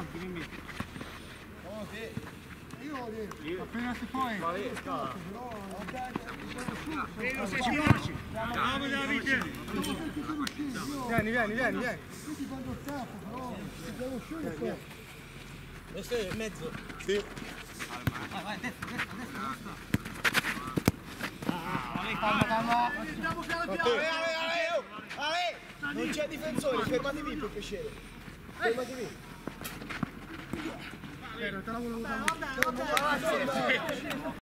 avanti, dimmi. No, sì. Io appena si può. Lo sei sicuro? Bravo Davide. Vieni. Quindi quando il capo, però, si deve uscire qua. Questo è in mezzo. Sì. Vai, destra. Calma. Andiamo piano piano. Non c'è difensore, fermatevi per piacere. Fermatevi. Te la volevo dare.